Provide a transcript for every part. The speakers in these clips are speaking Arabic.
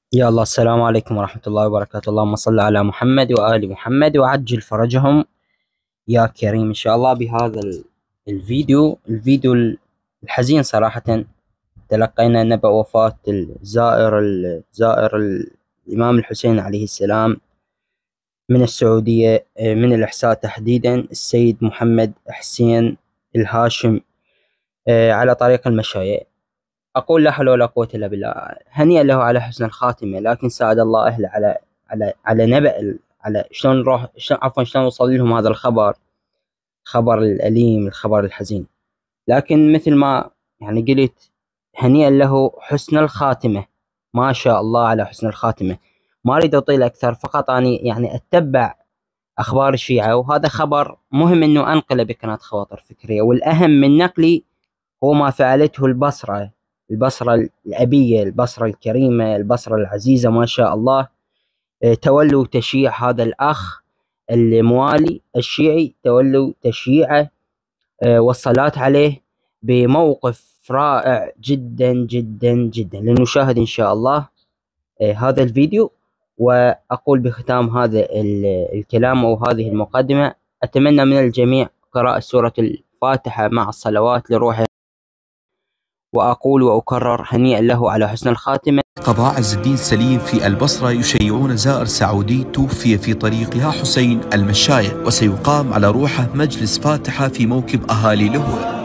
يا الله، السلام عليكم ورحمة الله وبركاته. اللهم صل على محمد وآل محمد وعجل فرجهم يا كريم إن شاء الله. بهذا الفيديو الحزين صراحة، تلقينا نبأ وفاة الزائر الإمام الحسين عليه السلام من السعودية، من الإحساء تحديدا، السيد محمد حسين الهاشم، على طريق المشاية. أقول لا حول ولا قوة إلا بالله. هنيئا له على حسن الخاتمة، لكن ساعد الله أهله على نبأ على شلون نروح، شلون نوصل لهم هذا الخبر الأليم، الخبر الحزين. لكن مثل ما يعني قلت، هنيئا له حسن الخاتمة. ما شاء الله على حسن الخاتمة. ما أريد أطيل أكثر، فقط أني يعني أتبع أخبار الشيعة، وهذا خبر مهم إنه أنقله بقناة خواطر فكرية. والأهم من نقلي هو ما فعلته البصرة الأبية، البصرة الكريمة، البصرة العزيزة ما شاء الله. تولوا تشييع هذا الأخ الموالي الشيعي، تولوا تشييعه والصلاة عليه بموقف رائع جدا جدا جدا. لنشاهد إن شاء الله هذا الفيديو. وأقول بختام هذا الكلام أو هذه المقدمة، أتمنى من الجميع قراءة سورة الفاتحة مع الصلوات لروحه. وأقول وأكرر هنيئا له على حسن الخاتمة. قضاء عز الدين سليم في البصرة يشيعون زائر سعودي توفي في طريقها حسين المشاية، وسيقام على روحه مجلس فاتحة في موكب أهالي له.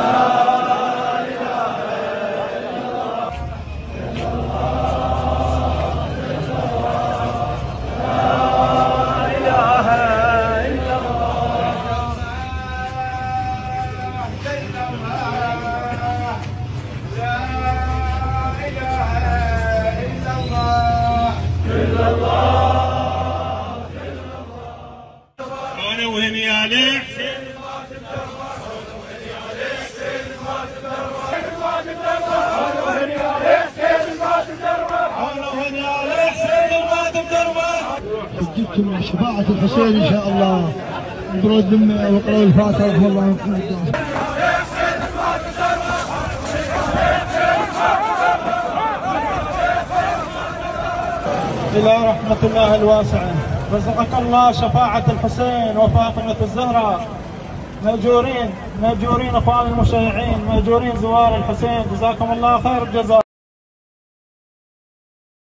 جبتم شفاعة الحسين إن شاء الله، اقرأوا الذمة واقرأوا الفاتحة رحمه الله عنكم. إلى رحمة الله الواسعة. رزقك الله شفاعة الحسين وفاطمة الزهراء. مأجورين مأجورين اخوان المشيعين، مأجورين زوار الحسين، جزاكم الله خير الجزاء.